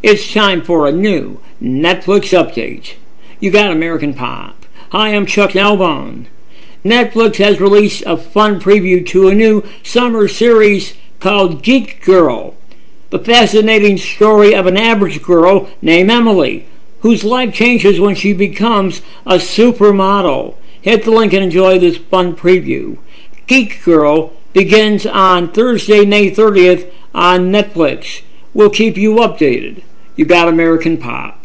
It's time for a new Netflix update. You got American Pop. Hi, I'm Chuck Nalbone. Netflix has released a fun preview to a new summer series called Geek Girl, the fascinating story of an average girl named Emily, whose life changes when she becomes a supermodel. Hit the link and enjoy this fun preview. Geek Girl begins on Thursday, May 30th on Netflix. We'll keep you updated. You got American Pop.